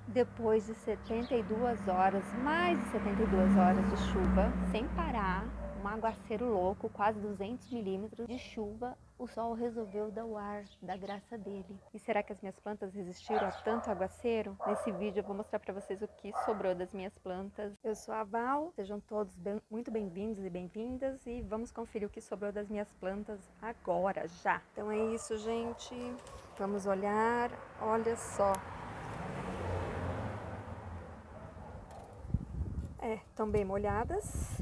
Depois de 72 horas, mais de 72 horas de chuva, sem parar, um aguaceiro louco, quase 200 milímetros de chuva, o sol resolveu dar o ar da graça dele. E será que as minhas plantas resistiram a tanto aguaceiro? Nesse vídeo eu vou mostrar para vocês o que sobrou das minhas plantas. Eu sou a Val, sejam todos muito bem-vindos e bem-vindas e vamos conferir o que sobrou das minhas plantas agora, já. Então é isso, gente. Vamos olhar, olha só. Estão bem molhadas,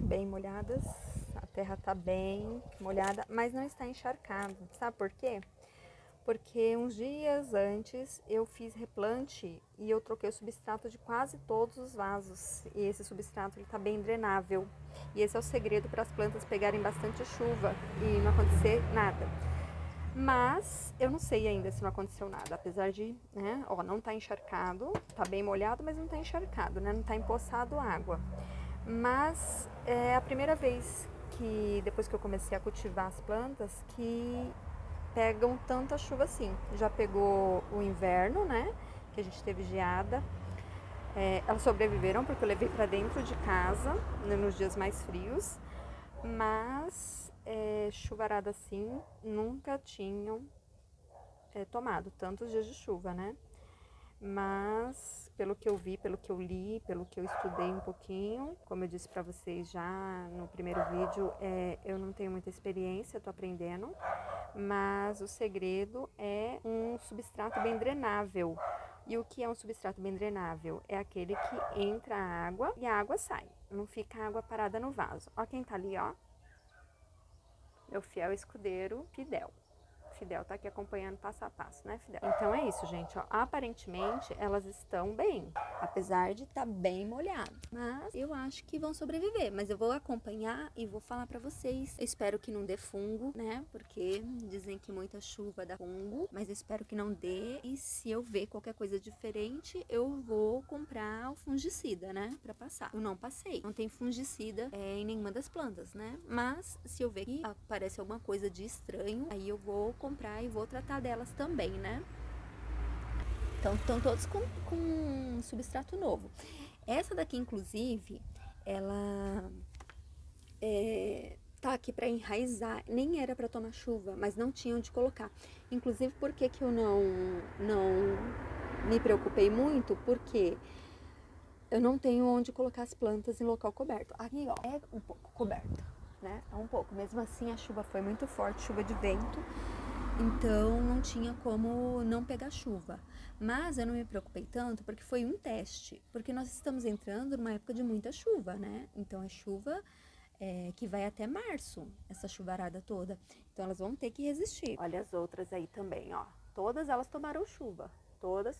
a terra tá bem molhada, mas não está encharcada. Sabe por quê? Porque uns dias antes eu fiz replante e eu troquei o substrato de quase todos os vasos. E esse substrato ele tá bem drenável. E esse é o segredo para as plantas pegarem bastante chuva e não acontecer nada. Mas eu não sei ainda se não aconteceu nada, apesar de, né, ó, não tá encharcado, tá bem molhado, mas não tá encharcado, né, não tá empoçado água. Mas é a primeira vez que, depois que eu comecei a cultivar as plantas, que pegam tanta chuva assim. Já pegou o inverno, né, que a gente teve geada. Elas sobreviveram porque eu levei para dentro de casa, né, nos dias mais frios, mas chuvarada assim nunca tinham tomado tantos dias de chuva, né? Mas pelo que eu vi, pelo que eu li, pelo que eu estudei um pouquinho, como eu disse para vocês já no primeiro vídeo, eu não tenho muita experiência, tô aprendendo, mas o segredo é um substrato bem drenável. E o que é um substrato bem drenável? É aquele que entra a água e a água sai, não fica a água parada no vaso. Ó quem tá ali, ó. Meu fiel escudeiro, Fidel. Fidel tá aqui acompanhando passo a passo, né, Fidel? Então é isso, gente, ó. Aparentemente elas estão bem, apesar de estar bem molhado. Mas eu acho que vão sobreviver. Mas eu vou acompanhar e vou falar pra vocês. Eu espero que não dê fungo, né? Porque dizem que muita chuva dá fungo. Mas eu espero que não dê. E se eu ver qualquer coisa diferente, eu vou comprar o fungicida, né? Pra passar. Eu não passei. Não tem fungicida em nenhuma das plantas, né? Mas se eu ver que aparece alguma coisa de estranho, aí eu vou comprar e vou tratar delas também, né? Então, estão todos com substrato novo. Essa daqui, inclusive, ela tá aqui para enraizar. Nem era para tomar chuva, mas não tinha onde colocar. Inclusive, por que eu não me preocupei muito? Porque eu não tenho onde colocar as plantas em local coberto. Aqui, ó, é um pouco coberto, né? É um pouco. Mesmo assim, a chuva foi muito forte, chuva de vento. Então, não tinha como não pegar chuva. Mas eu não me preocupei tanto porque foi um teste. Porque nós estamos entrando numa época de muita chuva, né? Então, é chuva que vai até março, essa chuvarada toda. Então, elas vão ter que resistir. Olha as outras aí também, ó. Todas elas tomaram chuva. Todas.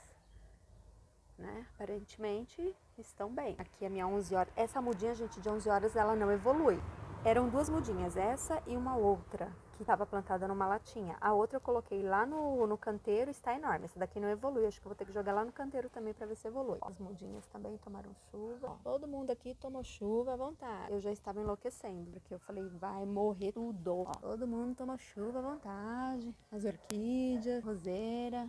Né? Aparentemente estão bem. Aqui a minha 11 horas. Essa mudinha, gente, de 11 horas ela não evolui. Eram duas mudinhas, essa e uma outra, que estava plantada numa latinha. A outra eu coloquei lá no canteiro, está enorme. Essa daqui não evolui, acho que eu vou ter que jogar lá no canteiro também para ver se evolui. As mudinhas também tomaram chuva. Ó, todo mundo aqui tomou chuva à vontade. Eu já estava enlouquecendo, porque eu falei, vai morrer tudo. Ó, todo mundo tomou chuva à vontade. As orquídeas, roseira.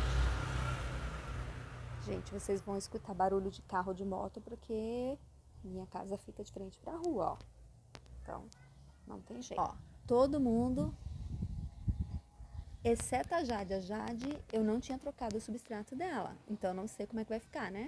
Gente, vocês vão escutar barulho de carro, de moto, porque minha casa fica de frente pra rua, ó. Então, não tem jeito. Ó, todo mundo, exceto a Jade. A Jade, eu não tinha trocado o substrato dela. Então, não sei como é que vai ficar, né?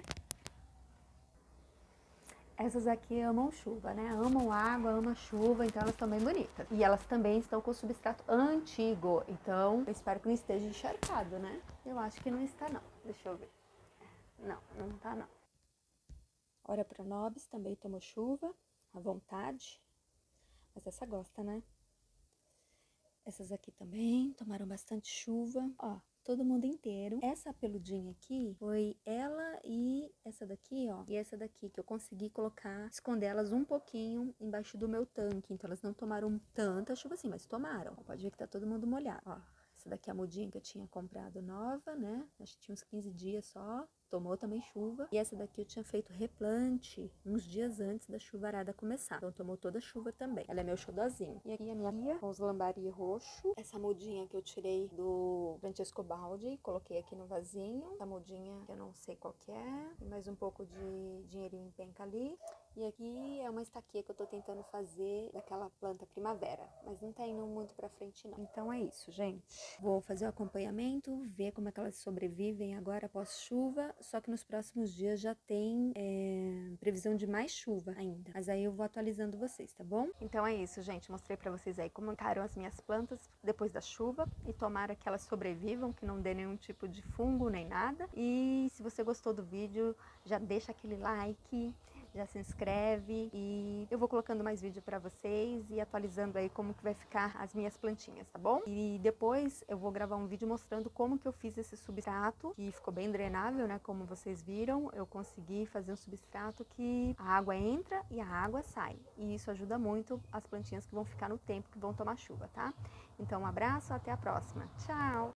Essas aqui amam chuva, né? Amam água, amam chuva, então elas estão bem bonitas. E elas também estão com o substrato antigo. Então, eu espero que não esteja encharcado, né? Eu acho que não está, não. Deixa eu ver. Não, não tá, não. Ora Pronobis também tomou chuva, à vontade. Mas essa gosta, né? Essas aqui também tomaram bastante chuva. Ó, todo mundo inteiro. Essa peludinha aqui foi ela e essa daqui, ó. E essa daqui que eu consegui colocar, esconder elas um pouquinho embaixo do meu tanque. Então elas não tomaram tanta chuva assim, mas tomaram. Ó, pode ver que tá todo mundo molhado. Ó, essa daqui é a mudinha que eu tinha comprado nova, né? Acho que tinha uns 15 dias só. tomou também chuva. E essa daqui eu tinha feito replante uns dias antes da chuvarada começar. Então tomou toda a chuva também. Ela é meu xodózinho. E aqui a minha guia com os lambari roxo. Essa mudinha que eu tirei do Francesco Baldi, coloquei aqui no vasinho. Essa mudinha que eu não sei qual que é. E mais um pouco de dinheirinho em penca ali. E aqui é uma estaquia que eu tô tentando fazer daquela planta primavera, mas não tá indo muito pra frente não. Então é isso, gente. Vou fazer o acompanhamento, ver como é que elas sobrevivem agora após chuva, só que nos próximos dias já tem previsão de mais chuva ainda. Mas aí eu vou atualizando vocês, tá bom? Então é isso, gente. Mostrei pra vocês aí como ficaram as minhas plantas depois da chuva e tomara que elas sobrevivam, que não dê nenhum tipo de fungo nem nada. E se você gostou do vídeo, já deixa aquele like, já se inscreve e eu vou colocando mais vídeo pra vocês e atualizando aí como que vai ficar as minhas plantinhas, tá bom? E depois eu vou gravar um vídeo mostrando como que eu fiz esse substrato, que ficou bem drenável, né? Como vocês viram, eu consegui fazer um substrato que a água entra e a água sai. E isso ajuda muito as plantinhas que vão ficar no tempo que vão tomar chuva, tá? Então um abraço, até a próxima. Tchau!